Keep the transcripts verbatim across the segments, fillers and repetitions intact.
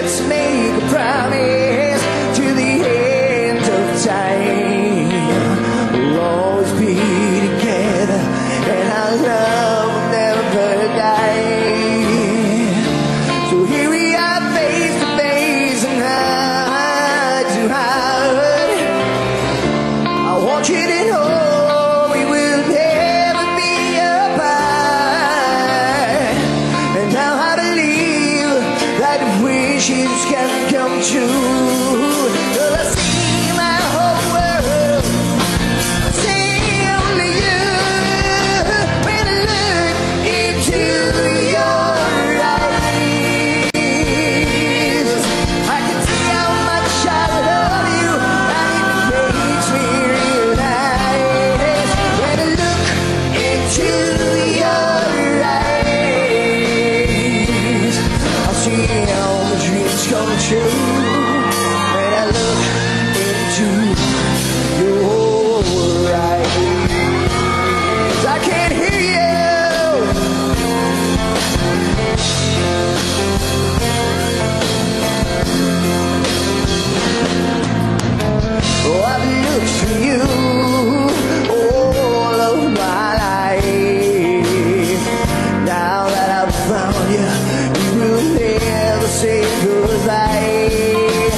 let's make a promise to the end of time. We'll always be together, and our love will never die. So here we are, face to face and heart to heart. I want you to know we will never be apart. And now I believe that wishes can come true. 'Cause I see my whole world, I see only you. When I look into your eyes, I can see how much I love you, and it makes me realize. When I look into your eyes, I see how my dreams come true. When I look into your eyes, I can't hear you. Oh, I've looked for you all of my life. Now that I've found you, you will never say goodbye.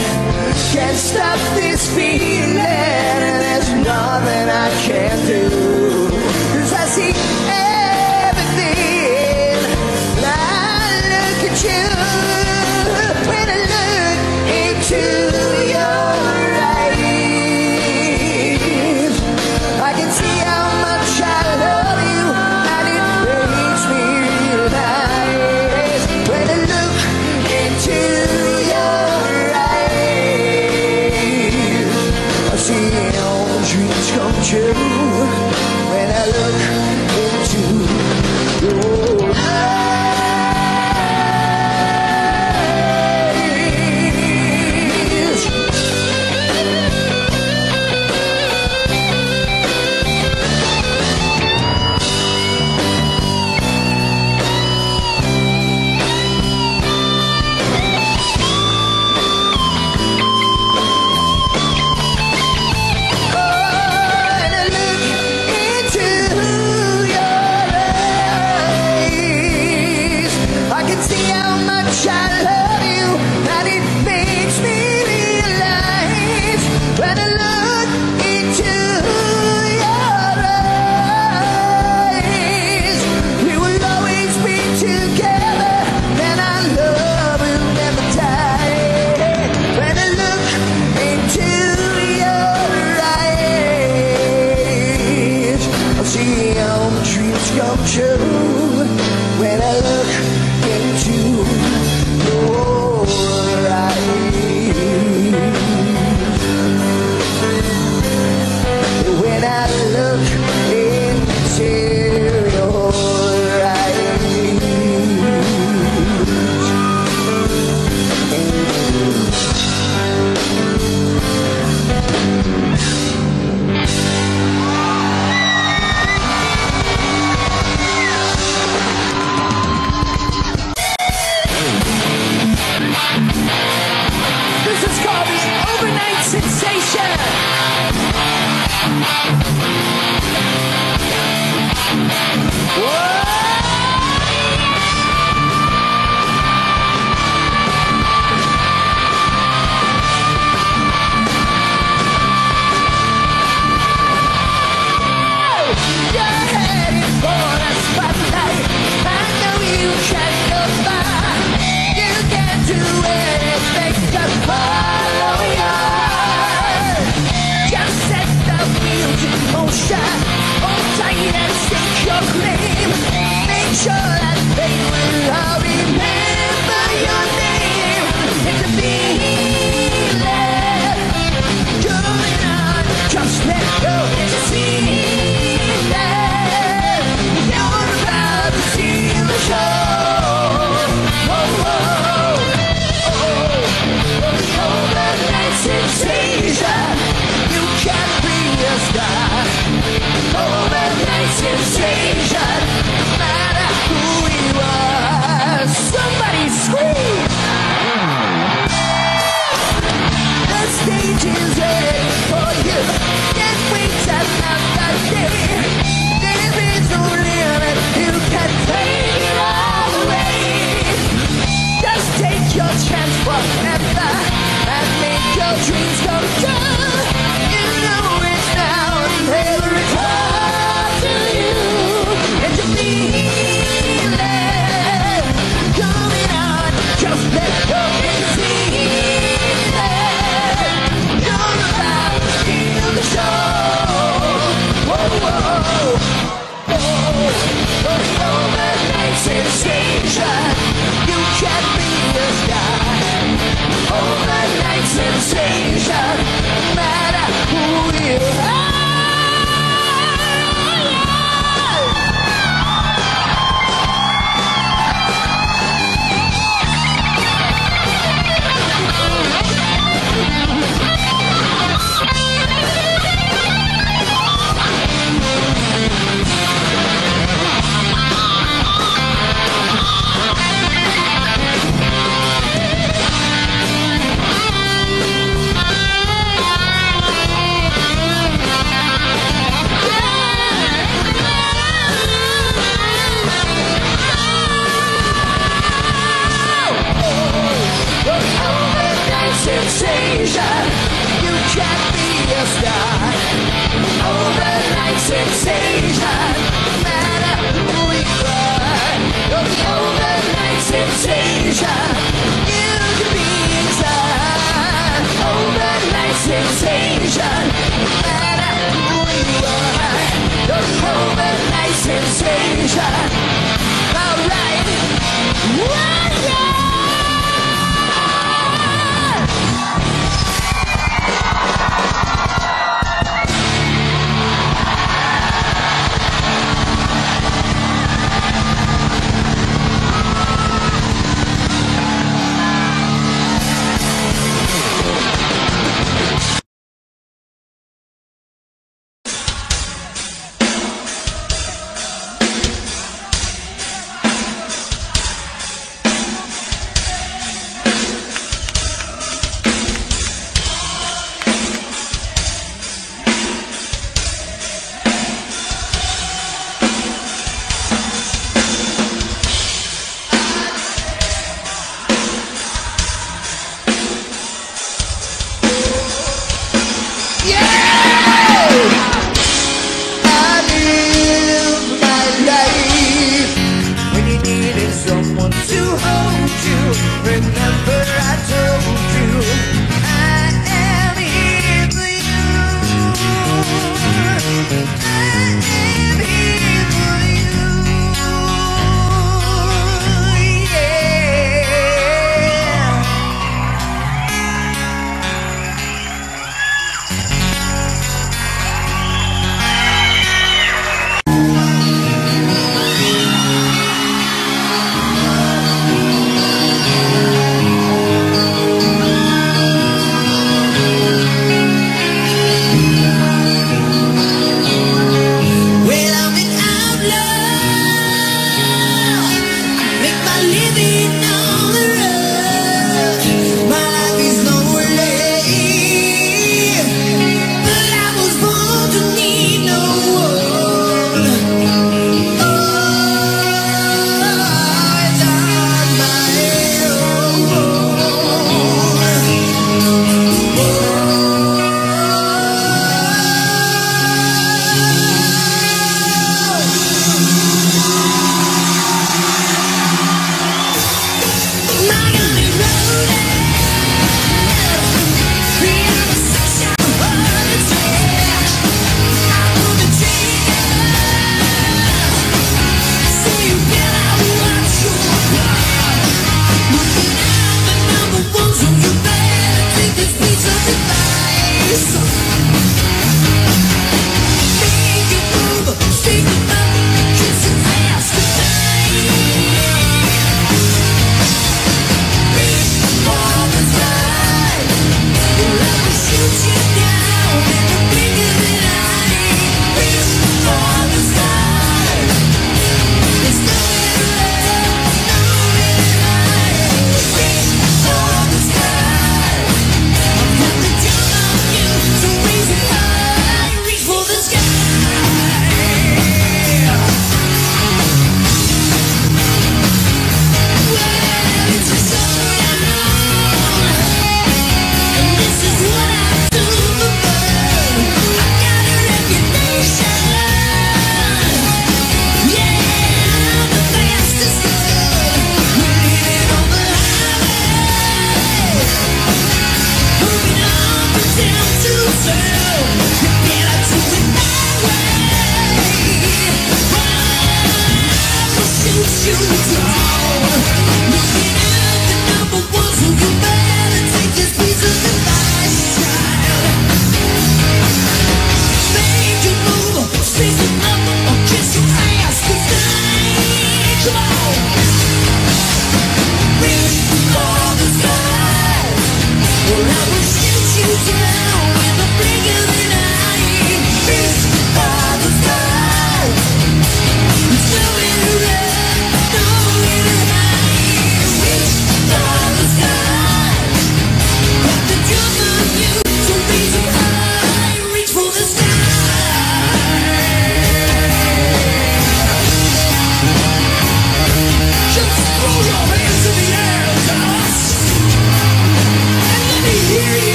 sensation. You can be a star. Overnight sensation. No matter who you are. You're the overnight sensation. You can be inside. Overnight sensation. No matter who you are. You're the overnight sensation. Alright. Warrior!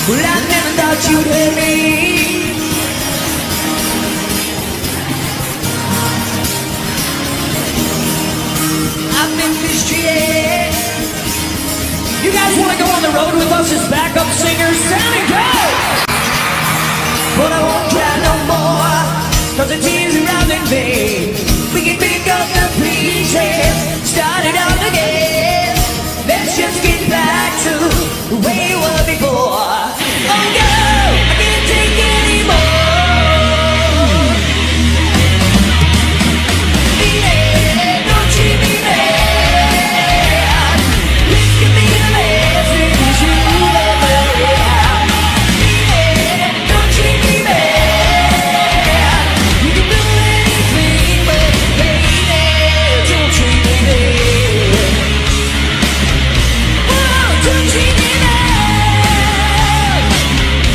Well, I never thought you'd hurt me. I've been mistreated. You guys want to go on the road with us as backup singers? Sounding good! But I won't cry no more, cause the tears are out in vain. We can pick up the pieces, start it out again. Let's just get back to the way it was before. Oh no, I can't take it anymore. Yeah, don't treat me bad. This could be the last thing that you ever have. Yeah, don't treat me bad. You can do anything, but baby, don't treat me bad. Whoa, don't treat me bad.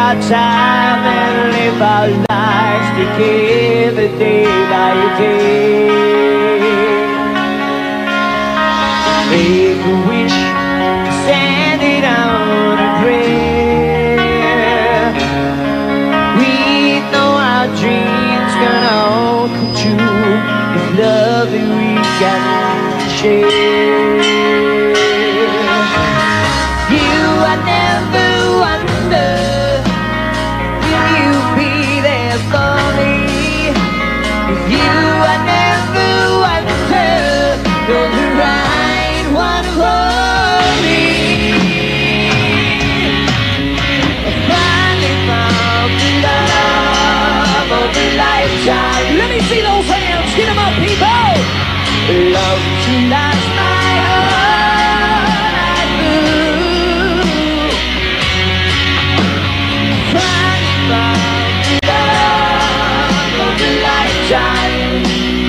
our time and live our lives together day by day. Make a wish, send it on a prayer. We know our dreams gonna all come true. It's love that we got to share. You, I never wonder, will you be there for me? You, I never wonder, you're the right one for me. I finally found the love of a lifetime. Let me see those hands, get them up, people. Love to last my whole life through. Finally found the love of a lifetime.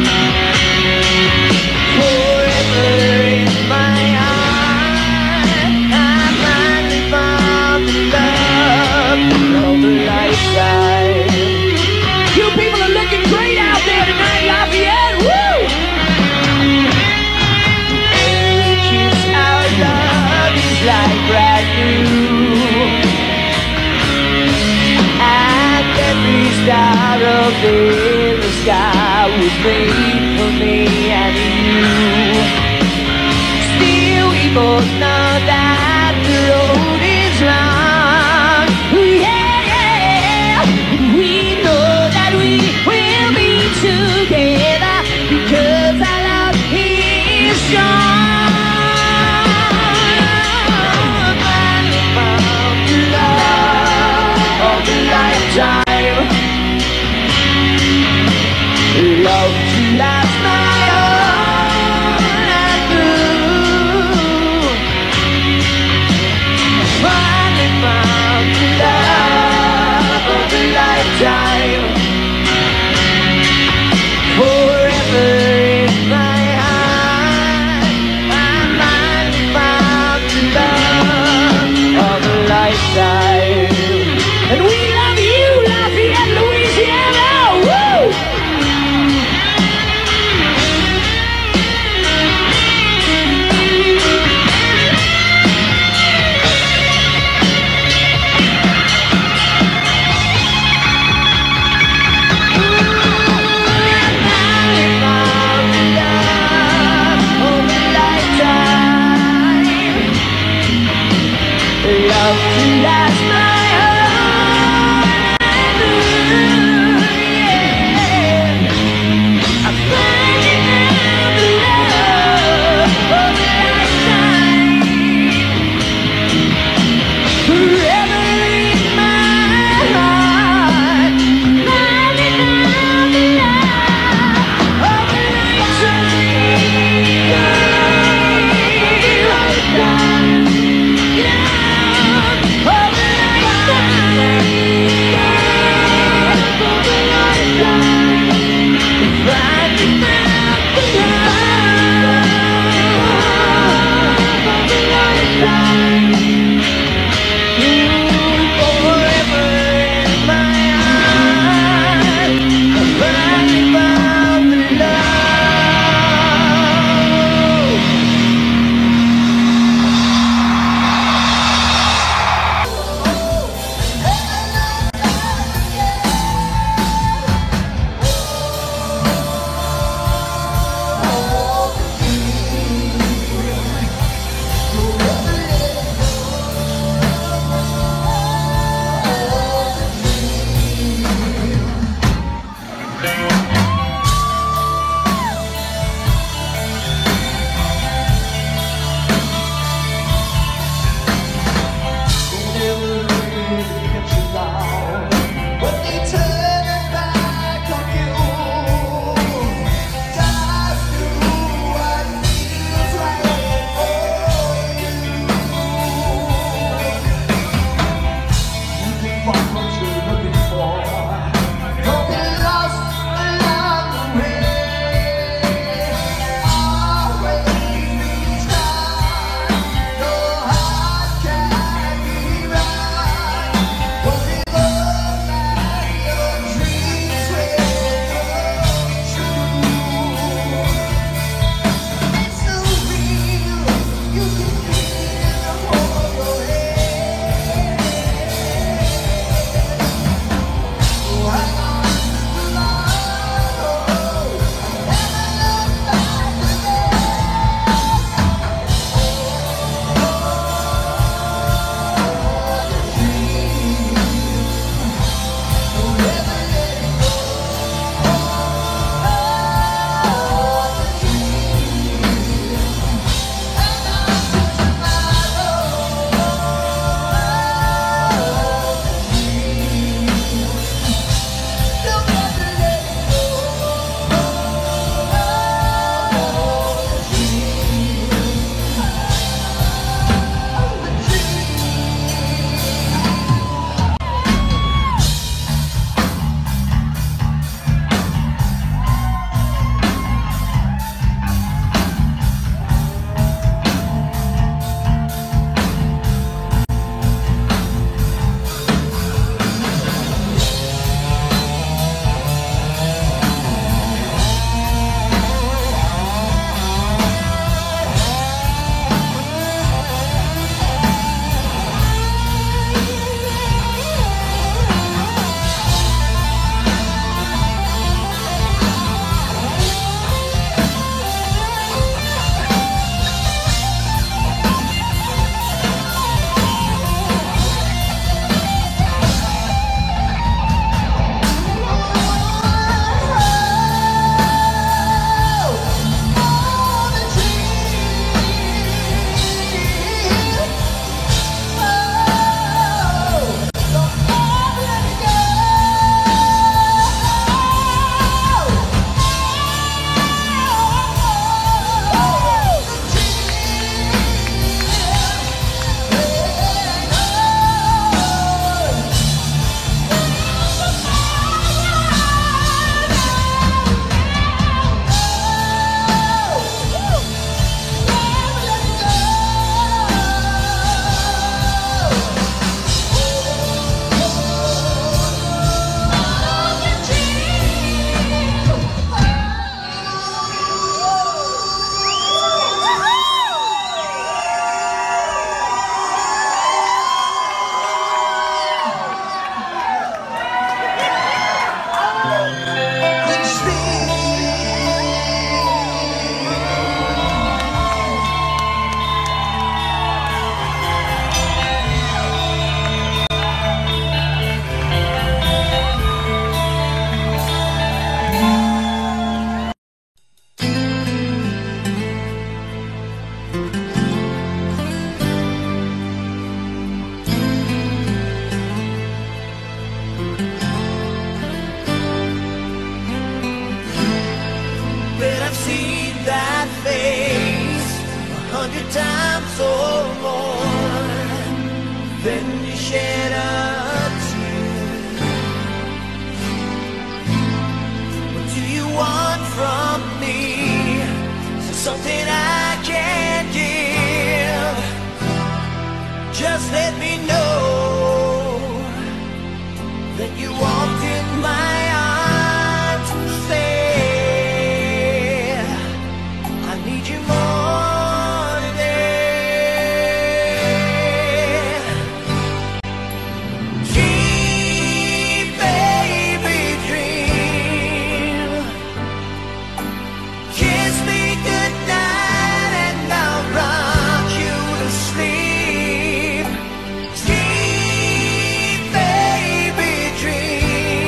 Forever in my heart, I finally found the love of a lifetime. You people are looking great out there tonight, Lafayette. Woo! Every kiss our love is like brand new. And every star up in the sky was made for me and you. Still we both know that the road is long. Yeah, yeah. We know that we will be together because our love is strong. Finally found the love of a lifetime. Love to last my whole life through. Finally found the love of a lifetime. Forever in my heart, I finally found the love of a lifetime. And we love you, Lafayette, Louisiana. Woo! Love to last my whole life, yeah. I'm finding out the love of a lifetime. Forever in my heart, finding out the love of a lifetime. Love, love. then you shed a tear. What do you want from me? So something I can't give. Just let me know that you walked in my arms and said, I need you more today. Dream, baby, dream. Kiss me goodnight and I'll rock you to sleep. Dream, baby, dream.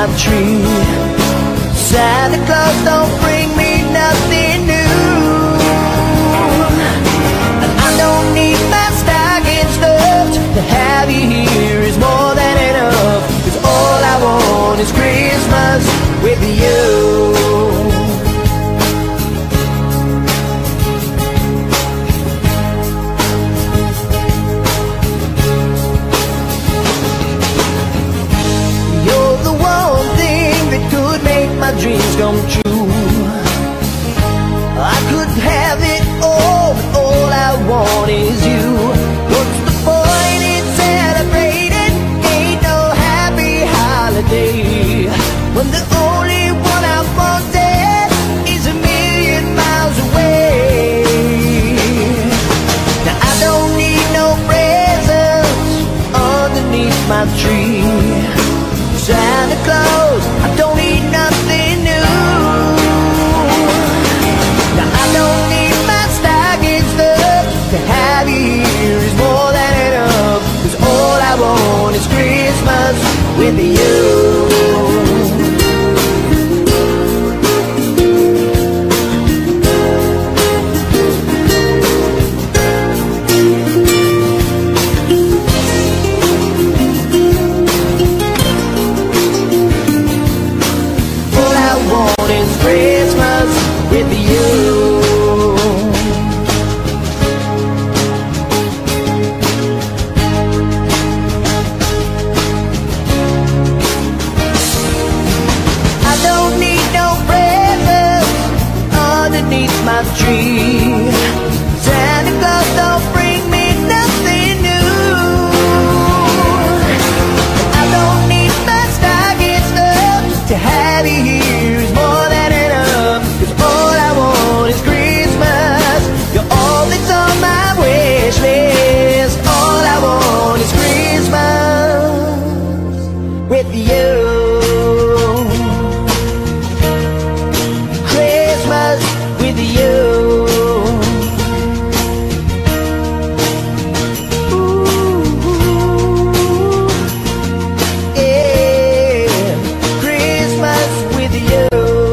my tree. Santa Claus don't bring me nothing new, and I don't need my stocking stuffed. To have you here is more than enough, 'cause all I want is Christmas with you. My dreams come true. I could have it all, but all I want is you. What's the point in celebrating? Ain't no happy holiday when the only one I wanted is a million miles away. Now I don't need no presents underneath my tree. Santa Claus, I don't need nothing new. Now I don't need my stocking stuffed. To have you here is more than enough, 'cause all I want is Christmas with you. Christmas with you. I don't need no presents underneath my tree. Santa Claus don't bring me nothing new. I don't need my stocking stuffed. To have you here is more with you. Christmas with you. Ooh, yeah, Christmas with you.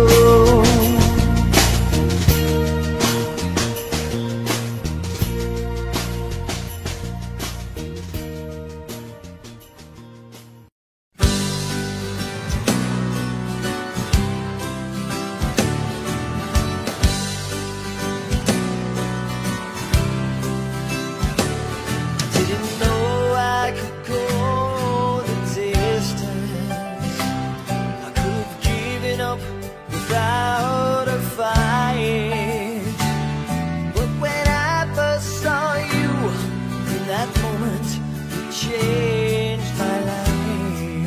Without a fight, but when I first saw you, in that moment, you changed my life.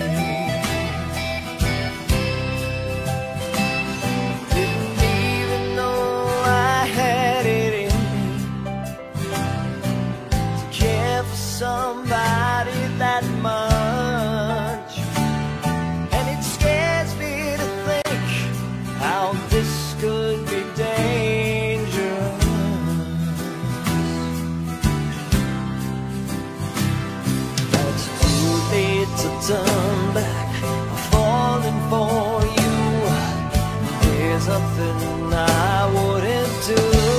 Didn't even know I had it in me to care for somebody that much, and it scares me to think how this could be dangerous. It's too late to turn back. I'm falling for you. There's nothing I wouldn't do.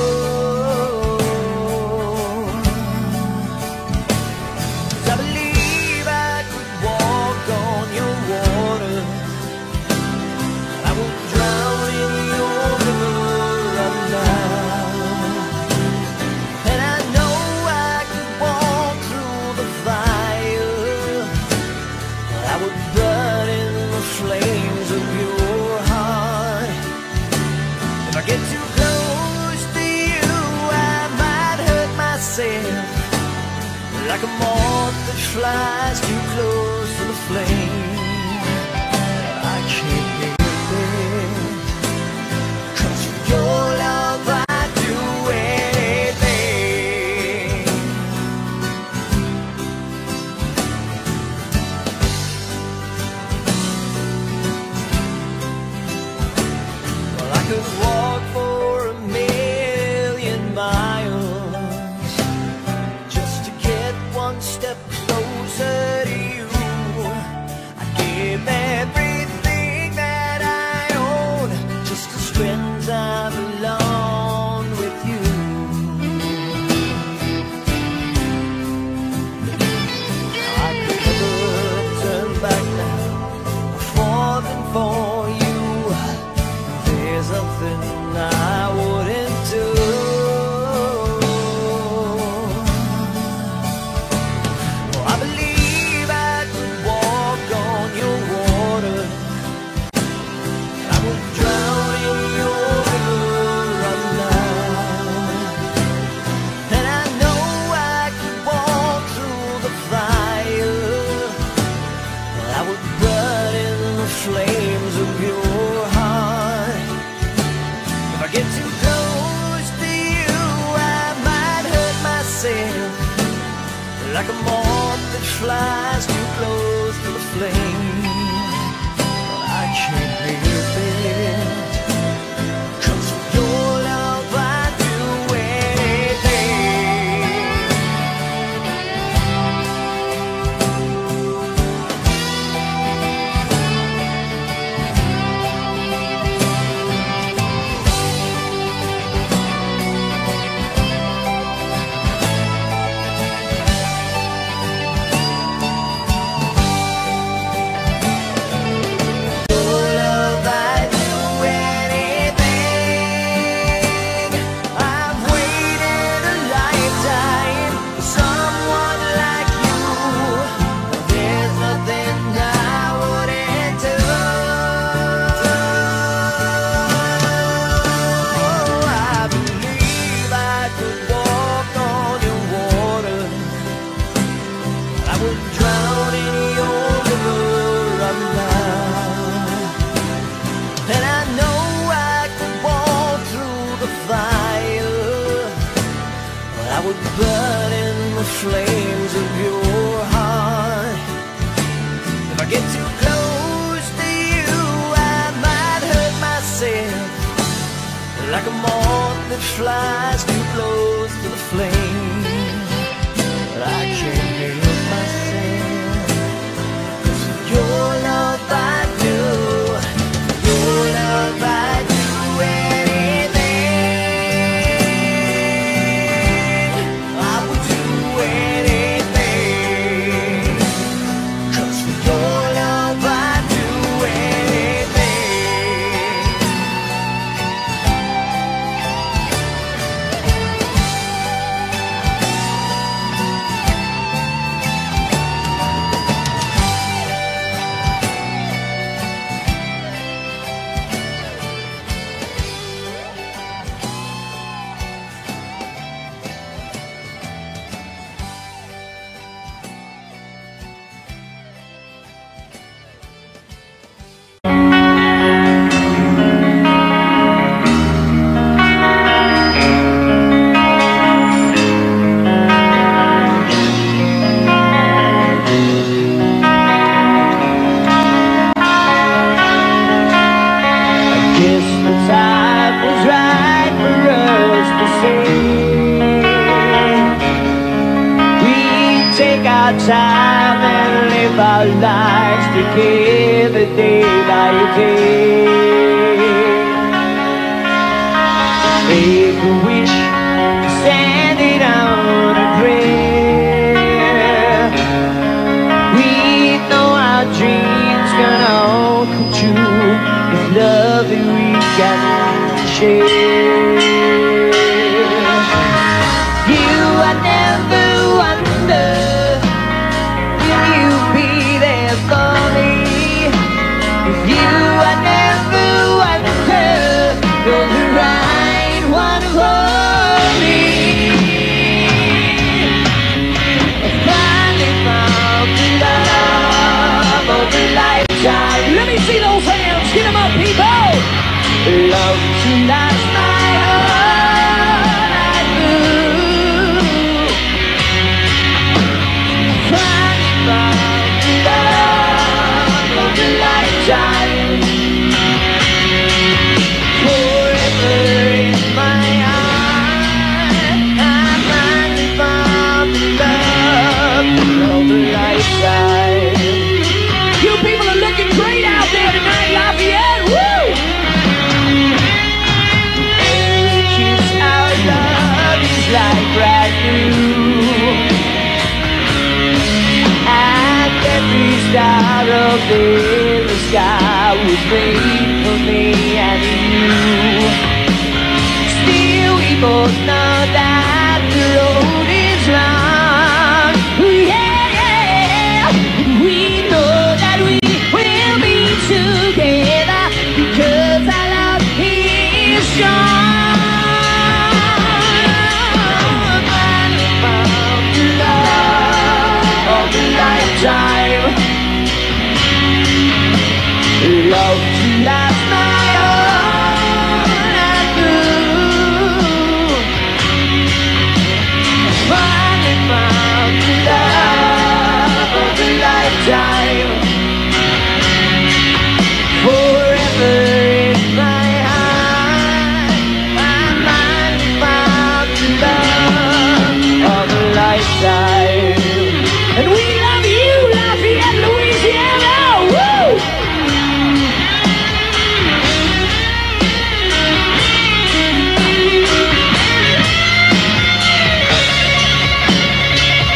I believe I could walk on your water. I won't drown in your river right now. And I know I could walk through the fire. I would burn in the flames of your heart. If I get too close to you, I might hurt myself, like a moth that flies too close to the flame. I can't help it, 'cause for your love I'd do anything. Well, I could walk for a million miles just to get one step closer to you. I'd like a moth that flies too close to the flame. I can't help it, 'cause for your love I'd do anything. Burn in the flames of your heart. If I get too close to you, I might hurt myself, like a moth that flies too close to the flame. But I can't help myself, 'cause your love I do, your love I do anything. Time and live our lives together day by day. Make a wish, send it on a prayer. We know our dreams gonna all come true. It's love that we got to share. You are never wonder for me. You are never wonder, you're the right one for me. Finally found the love of a lifetime. Let me see those hands, get them up, people. Love to last my heart, I do.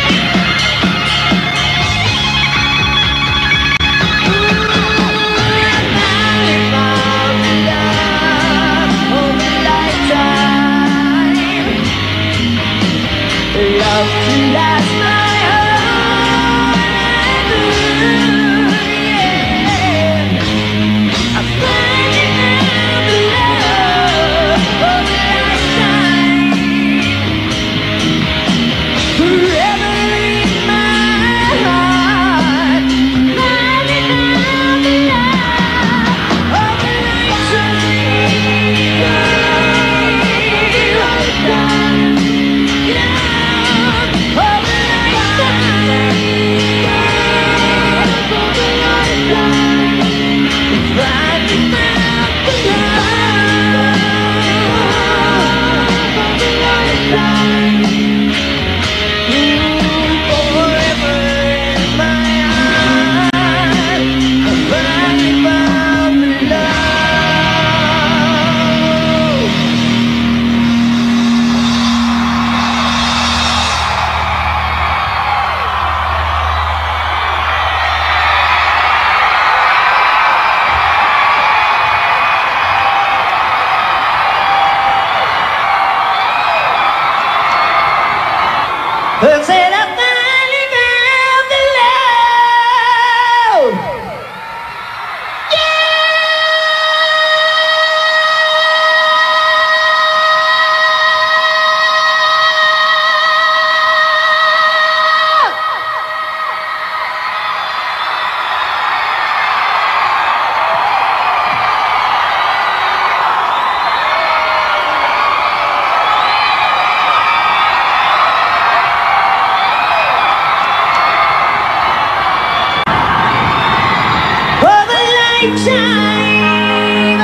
and said I finally found the love. Yeah! Time,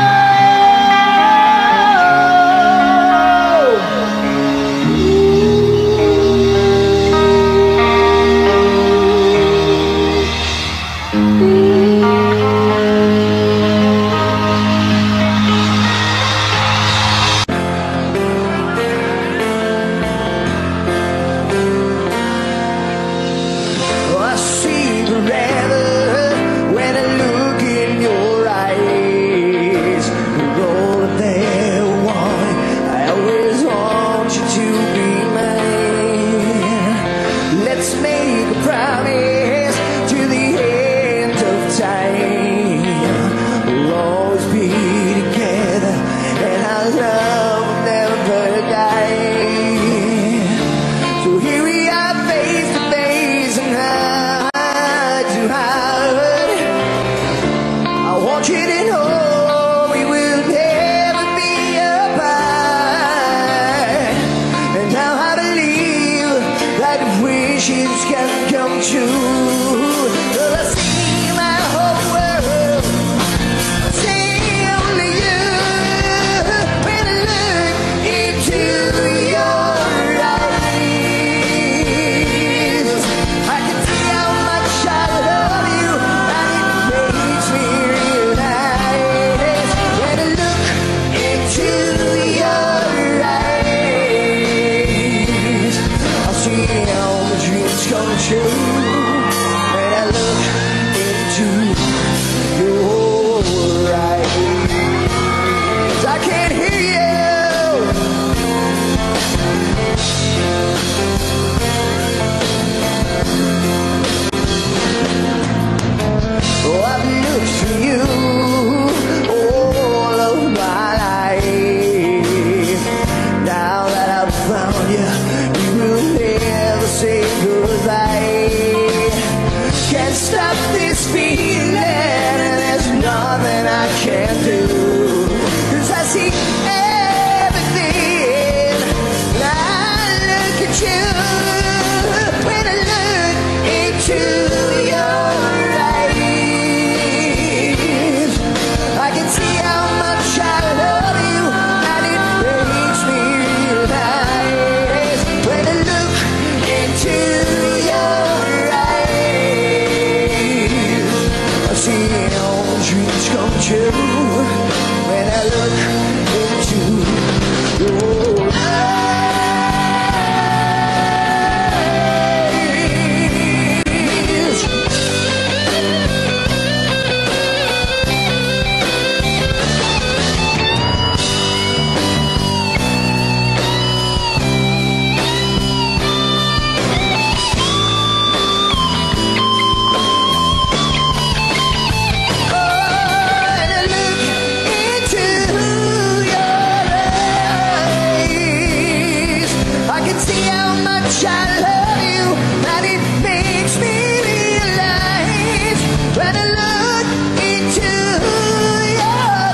oh, I see the river when I look in your eyes. Roll there, one. I always want you to be mine. Let's make a promise to the end of time. We'll always be together, and our love will never die. So here we are, face to face, and heart to heart. I want you to know we will never be apart. And now I believe that wishes can come true. Well, I see my whole world, I see only you. When I look into your eyes, I can see how much I love you, and it makes me realize. When I look into your eyes, I see how my dreams come true. When I look much I love you, and it makes me realize when I look into your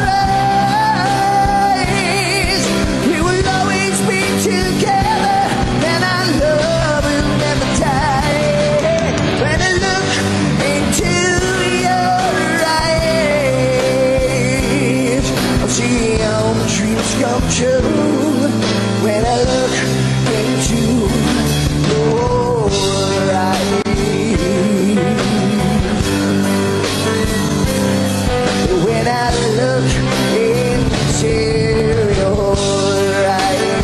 eyes, we will always be together, and our love will never die. When I look into your eyes, I see all my dreams come true. When I look into your eyes, when I look into your eyes,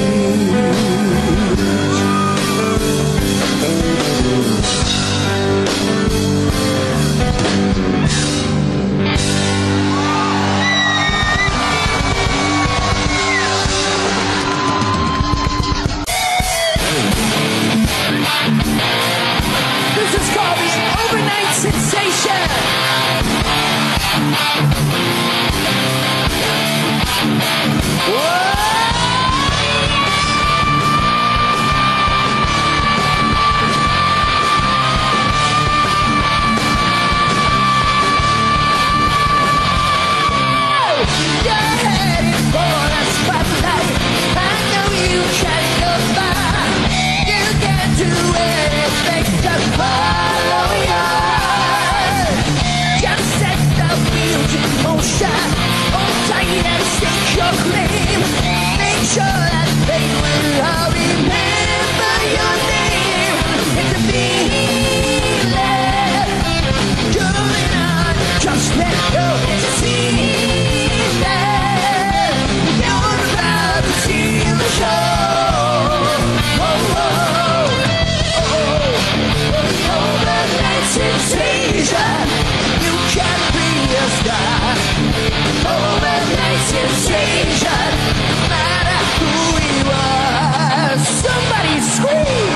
this is called the Overnight Sensation. Whoa! You're headed for the spotlight. I know you can go far. You can do anything to follow your heart. Just set the wheels in motion. Hold tight and stake your claim. Make sure that they will all remember your name. It's a feeling going on. Just let go. It's a feeling. You're about to see the show. Whoa, whoa, oh, overnight sensation. You can be a star. Overnight sensation. No matter who you are. Somebody scream.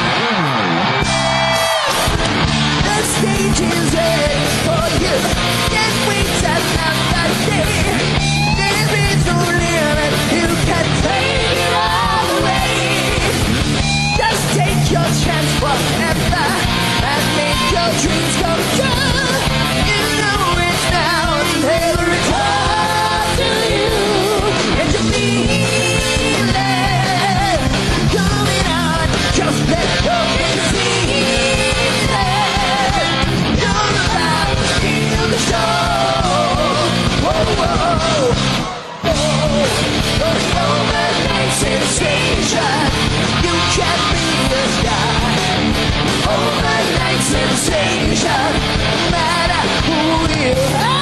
The stage is ready for you. Can't wait another day. There is no limit. You can take it all away. Just take your chance forever and make your dreams come true. You know it's now or never. It's up to you. It's a feeling going on. Just let go. It's a feeling. You're about to feel the show. Whoa, whoa, oh, overnight sensation. You can be the star. Overnight sensation. No matter who you are.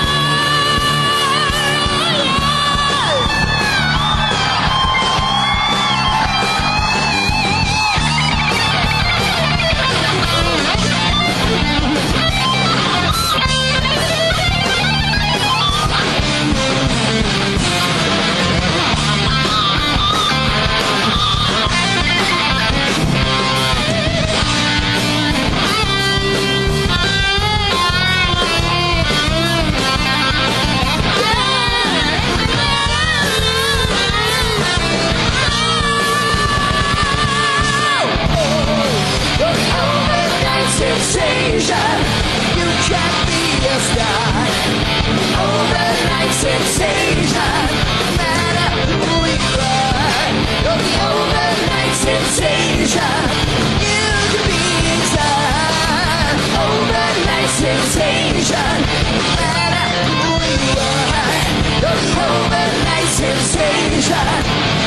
Sensation, you can be a star. Overnight sensation, no matter who you are. You're the overnight sensation, you can be a star. Overnight sensation, no matter who you are. You're the overnight sensation.